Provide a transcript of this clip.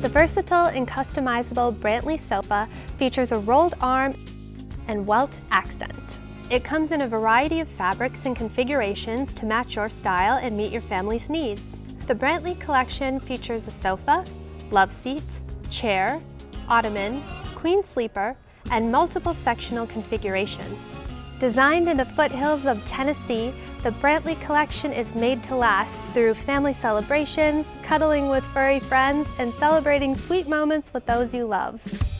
The versatile and customizable Brantley sofa features a rolled arm and welt accent. It comes in a variety of fabrics and configurations to match your style and meet your family's needs. The Brantley collection features a sofa, love seat, chair, ottoman, queen sleeper, and multiple sectional configurations. Designed in the foothills of Tennessee, the Brantley collection is made to last through family celebrations, cuddling with furry friends, and celebrating sweet moments with those you love.